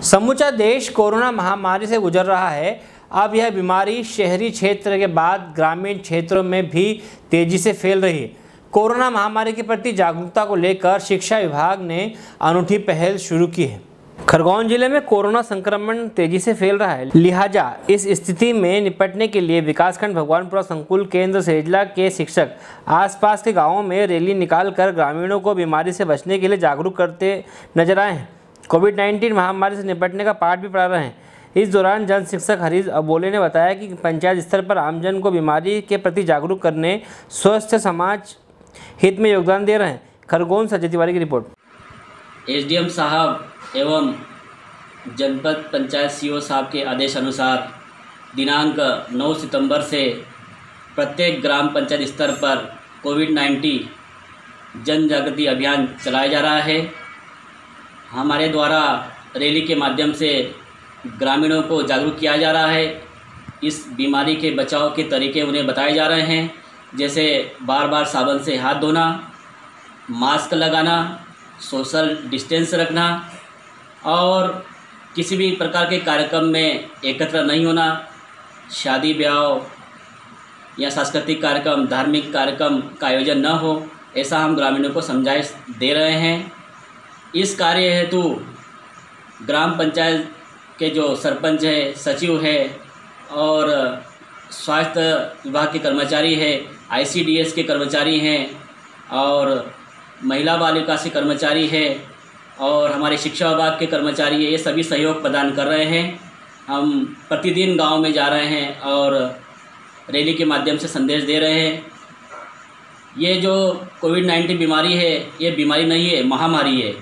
समूचा देश कोरोना महामारी से गुजर रहा है। अब यह बीमारी शहरी क्षेत्र के बाद ग्रामीण क्षेत्रों में भी तेजी से फैल रही है। कोरोना महामारी के प्रति जागरूकता को लेकर शिक्षा विभाग ने अनूठी पहल शुरू की है। खरगोन जिले में कोरोना संक्रमण तेजी से फैल रहा है, लिहाजा इस स्थिति में निपटने के लिए विकासखंड भगवानपुरा संकुल केंद्र सेजला के शिक्षक आसपास के गांवों में रैली निकालकर ग्रामीणों को बीमारी से बचने के लिए जागरूक करते नजर आए हैं। कोविड-19 महामारी से निपटने का पाठ भी पढ़ा रहे हैं। इस दौरान जन शिक्षक हरीश अबोले ने बताया कि पंचायत स्तर पर आमजन को बीमारी के प्रति जागरूक करने स्वस्थ समाज हित में योगदान दे रहे हैं। खरगोन से तिवारी की रिपोर्ट। एसडीएम साहब एवं जनपद पंचायत सीओ साहब के आदेश अनुसार दिनांक 9 सितंबर से प्रत्येक ग्राम पंचायत स्तर पर कोविड-19 जन जागृति अभियान चलाया जा रहा है। हमारे द्वारा रैली के माध्यम से ग्रामीणों को जागरूक किया जा रहा है। इस बीमारी के बचाव के तरीके उन्हें बताए जा रहे हैं, जैसे बार बार साबुन से हाथ धोना, मास्क लगाना, सोशल डिस्टेंस रखना और किसी भी प्रकार के कार्यक्रम में एकत्र नहीं होना। शादी ब्याह या सांस्कृतिक कार्यक्रम, धार्मिक कार्यक्रम का आयोजन न हो, ऐसा हम ग्रामीणों को समझाइश दे रहे हैं। इस कार्य हेतु ग्राम पंचायत के जो सरपंच है, सचिव है और स्वास्थ्य विभाग के कर्मचारी है, ICDS के कर्मचारी हैं और महिला बाल विकास के कर्मचारी है और हमारे शिक्षा विभाग के कर्मचारी है, ये सभी सहयोग प्रदान कर रहे हैं। हम प्रतिदिन गांव में जा रहे हैं और रैली के माध्यम से संदेश दे रहे हैं। ये जो कोविड-19 बीमारी है, ये बीमारी नहीं है, महामारी है।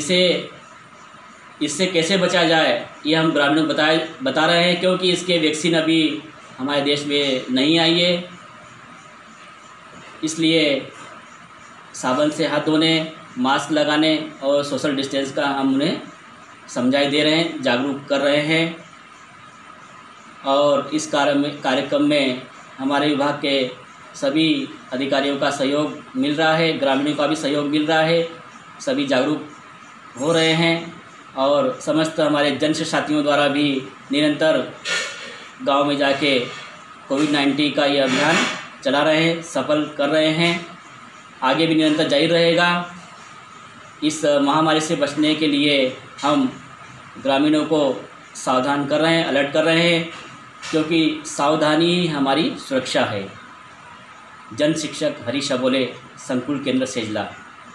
इससे कैसे बचा जाए ये हम ग्रामीणों को बता रहे हैं, क्योंकि इसके वैक्सीन अभी हमारे देश में नहीं आई है। इसलिए साबुन से हाथ धोने, मास्क लगाने और सोशल डिस्टेंस का हम उन्हें समझाई दे रहे हैं, जागरूक कर रहे हैं। और इस कार्यक्रम में हमारे विभाग के सभी अधिकारियों का सहयोग मिल रहा है, ग्रामीणों का भी सहयोग मिल रहा है। सभी जागरूक हो रहे हैं और समस्त हमारे जन साथियों द्वारा भी निरंतर गांव में जाके कोविड-19 का ये अभियान चला रहे हैं, सफल कर रहे हैं। आगे भी निरंतर जारी रहेगा। इस महामारी से बचने के लिए हम ग्रामीणों को सावधान कर रहे हैं, अलर्ट कर रहे हैं, क्योंकि सावधानी ही हमारी सुरक्षा है। जन शिक्षक हरीश अबोले, संकुल केंद्र सेजला।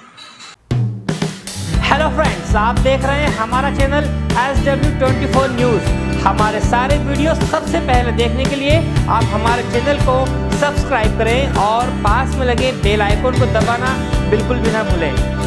हेलो फ्रेंड्स, आप देख रहे हैं हमारा चैनल SW24 न्यूज़। हमारे सारे वीडियो सबसे पहले देखने के लिए आप हमारे चैनल को सब्सक्राइब करें और पास में लगे बेल आइकन को दबाना बिल्कुल भी ना भूलें।